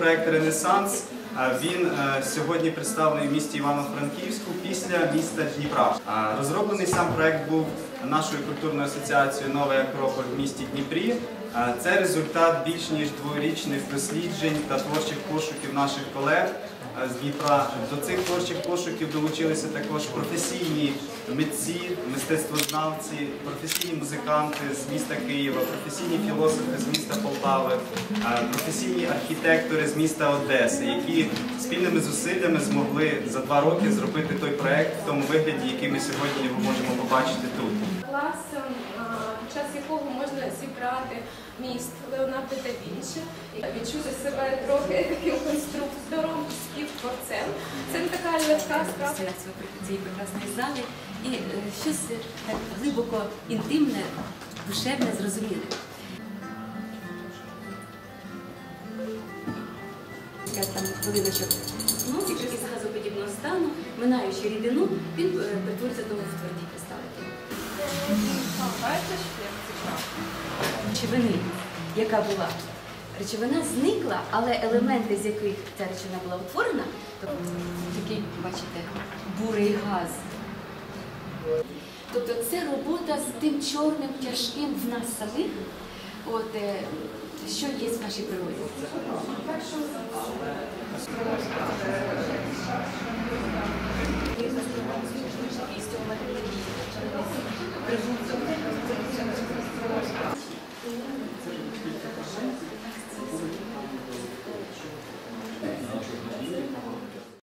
проект «Ренесанс». Він сьогодні представлений в місті Івано-Франківську після міста Дніпра. Розроблений сам проект був нашою культурною асоціацією «Новий Акрополь» в місті Дніпрі. Це результат більш ніж дворічних досліджень та творчих пошуків наших колег з Дніпра. До цих творчих пошуків долучилися також професійні митці, мистецтвознавці, професійні музиканти з міста Києва, професійні філософи з міста Полтави, професійні архітектори з міста Одеси, які спільними зусиллями змогли за 2 роки зробити той проект в тому вигляді, який ми сьогодні його можемо побачити тут. Клас, під час якого можна зібрати міст Леонардо да Вінчі, відчути себе трохи таким конструктором, співтворцем. Це не така легка справа. Цієї прекрасної зали і щось так глибоко інтимне, душевне, зрозуміле. Там хвилиночок носик, який з газоподібного стану, минаючи рідину, він перетворюється тому в тверді кристали. Речовини, яка була. Речовина зникла, але елементи, з яких ця речовина була утворена, такий, бачите, бурий газ. Тобто це робота з тим чорним, тяжким в нас самих, що є в нашій природі.